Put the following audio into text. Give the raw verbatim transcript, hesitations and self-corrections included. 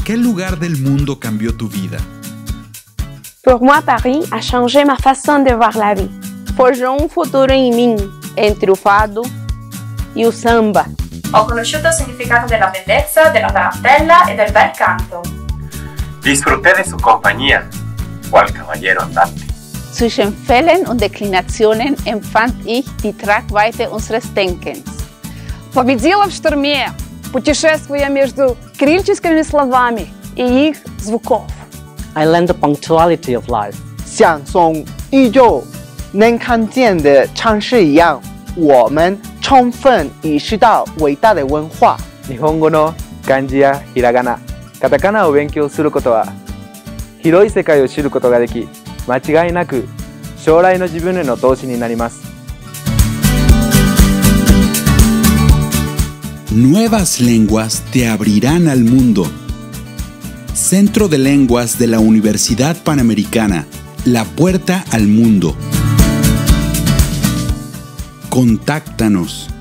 qué lugar del mundo cambió tu vida? Pour moi, Paris a changé ma façon de voir la vie. Forjou um futuro em mim, entre o fado e o samba. Ho conosciuto il significato della bellezza, della tarantella e del bel canto. Disfruté de su compañía, cual caballero andante. Zwischen Fällen und Deklinationen empfand ich die Tragweite unseres Denkens. Победила в шторме, путешествуя между крильческими словами и их звуков. I learned the punctuality of life. 像从宇宙能看见的城市一样，我们充分意識到偉大的文化。 日本語の漢字やひらがな、カタカナを勉強することは、広い世界を知ることができ、間違いなく将来の自分への投資になります。 Nuevas lenguas te abrirán al mundo. Centro de Lenguas de la Universidad Panamericana, la puerta al mundo. Contáctanos.